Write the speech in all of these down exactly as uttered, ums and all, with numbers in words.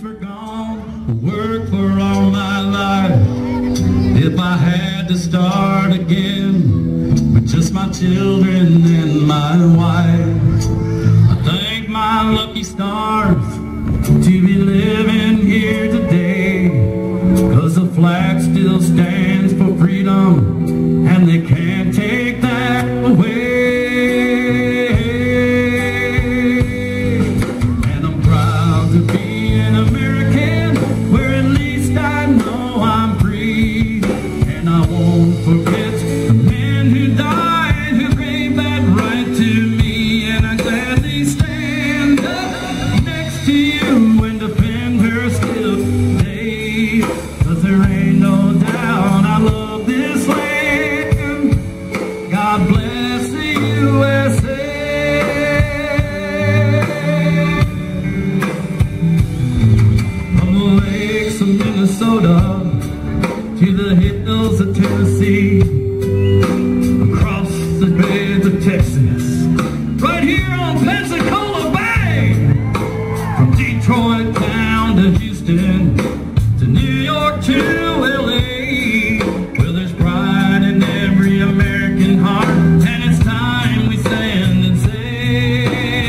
parents were gone, worked for all my life. If I had to start again with just my children and my wife, I thank my lucky stars to be living here today, 'cause the flag still stands for freedom and they can't take that away. And I'm proud to be an American, where at least I know I'm free. And I won't forget the men who died, who gave that right to me. And I gladly stand up next to you and defend her still today, 'cause there ain't no doubt I love this land. God bless the U S A. From the lakes of Minnesota to the hills of Tennessee, across the beds of Texas, right here on Pensacola Bay, from Detroit down to Houston, to New York to L A. Well, there's pride in every American heart, and it's time we stand and say,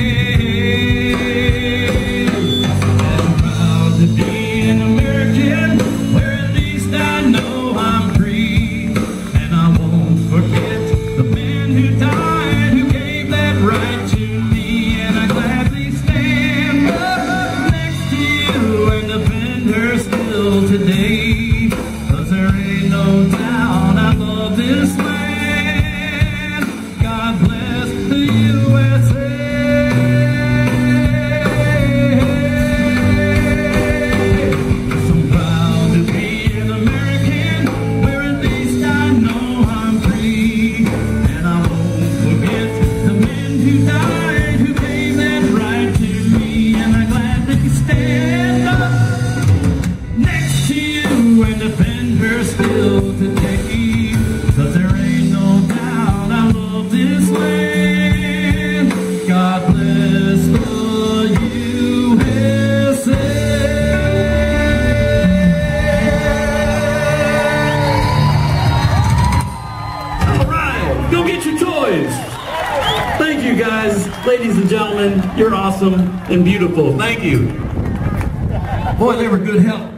I'm proud to be an American, where at least I know I'm free. And I won't forget the men who died, who gave that right to me. And I gladly stand up next to you and defend her still today, 'cause there ain't no doubt I love this land. God bless the U S A. I'm proud to be an American, where at least I know I'm free. And I won't forget the men who died, who gave that right to me. And I gladly stand up next to you and defend her still today, 'cause there ain't no doubt I love this land. God bless the U S A. All right, go get your toys. Thank you, guys. Ladies and gentlemen, you're awesome and beautiful. Thank you. Boy, they were good help.